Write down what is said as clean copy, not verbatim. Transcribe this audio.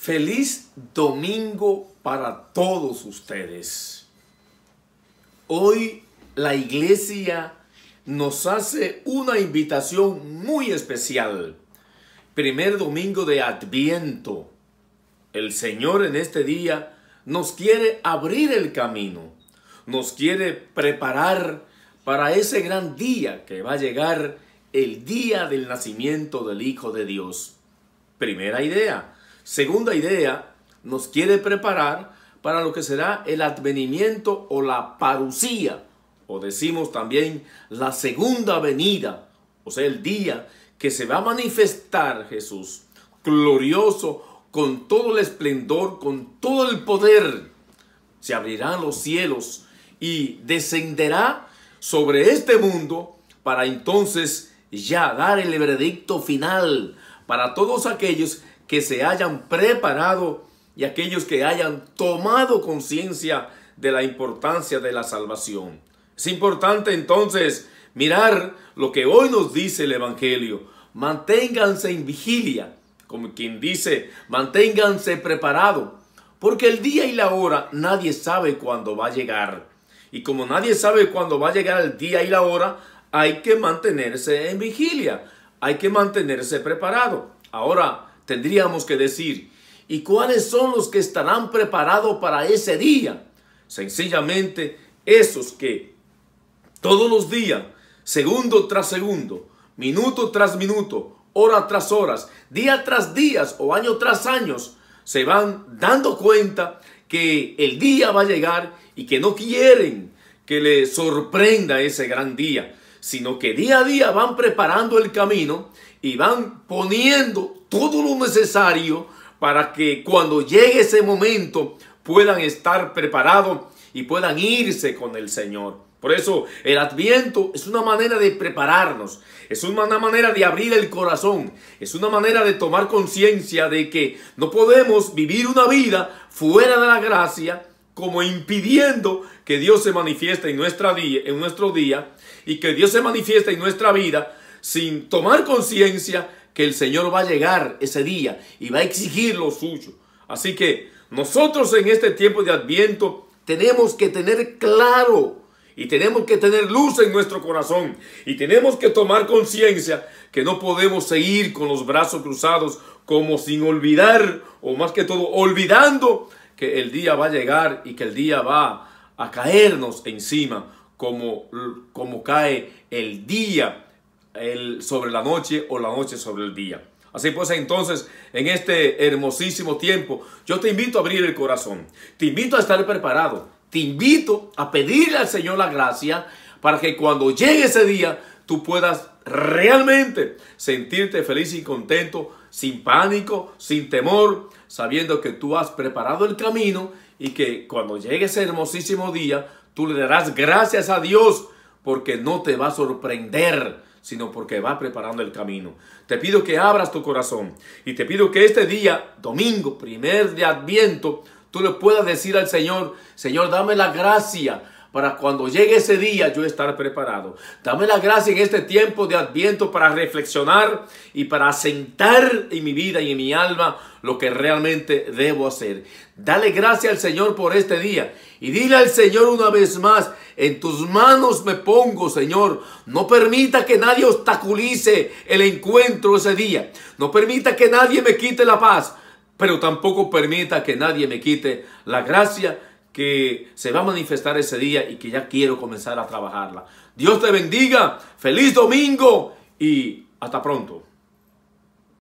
Feliz domingo para todos ustedes. Hoy la iglesia nos hace una invitación muy especial. Primer domingo de Adviento. El Señor en este día nos quiere abrir el camino. Nos quiere preparar para ese gran día que va a llegar, el día del nacimiento del Hijo de Dios. Primera idea. Segunda idea, nos quiere preparar para lo que será el advenimiento o la parusía, o decimos también la segunda venida, o sea, el día que se va a manifestar Jesús, glorioso, con todo el esplendor, con todo el poder. Se abrirán los cielos y descenderá sobre este mundo para entonces ya dar el veredicto final para todos aquellos que se hayan preparado y aquellos que hayan tomado conciencia de la importancia de la salvación. Es importante entonces mirar lo que hoy nos dice el Evangelio. Manténganse en vigilia, como quien dice, manténganse preparados, porque el día y la hora nadie sabe cuándo va a llegar. Y como nadie sabe cuándo va a llegar el día y la hora, hay que mantenerse en vigilia, hay que mantenerse preparado. Ahora, tendríamos que decir, ¿y cuáles son los que estarán preparados para ese día? Sencillamente, esos que todos los días, segundo tras segundo, minuto tras minuto, hora tras horas, día tras día o año tras año, se van dando cuenta que el día va a llegar y que no quieren que les sorprenda ese gran día, sino que día a día van preparando el camino y van poniendo todo lo necesario para que cuando llegue ese momento puedan estar preparados y puedan irse con el Señor. Por eso el Adviento es una manera de prepararnos, es una manera de abrir el corazón, es una manera de tomar conciencia de que no podemos vivir una vida fuera de la gracia, como impidiendo que Dios se manifieste en nuestro día y que Dios se manifieste en nuestra vida sin tomar conciencia que el Señor va a llegar ese día y va a exigir lo suyo. Así que nosotros en este tiempo de Adviento tenemos que tener claro y tenemos que tener luz en nuestro corazón y tenemos que tomar conciencia que no podemos seguir con los brazos cruzados como sin olvidar, o más que todo olvidando que el día va a llegar y que el día va a caernos encima como cae el día sobre la noche o la noche sobre el día. Así pues, entonces, en este hermosísimo tiempo, yo te invito a abrir el corazón, te invito a estar preparado, te invito a pedirle al Señor la gracia para que cuando llegue ese día, tú puedas realmente sentirte feliz y contento, sin pánico, sin temor, sabiendo que tú has preparado el camino y que cuando llegue ese hermosísimo día, tú le darás gracias a Dios porque no te va a sorprender, sino porque va preparando el camino. Te pido que abras tu corazón y te pido que este día, domingo, primer de Adviento, tú le puedas decir al Señor, Señor, dame la gracia para cuando llegue ese día yo estar preparado. Dame la gracia en este tiempo de Adviento para reflexionar y para asentar en mi vida y en mi alma lo que realmente debo hacer. Dale gracias al Señor por este día y dile al Señor una vez más, en tus manos me pongo, Señor. No permita que nadie obstaculice el encuentro ese día. No permita que nadie me quite la paz, pero tampoco permita que nadie me quite la gracia que se va a manifestar ese día y que ya quiero comenzar a trabajarla. Dios te bendiga, feliz domingo y hasta pronto.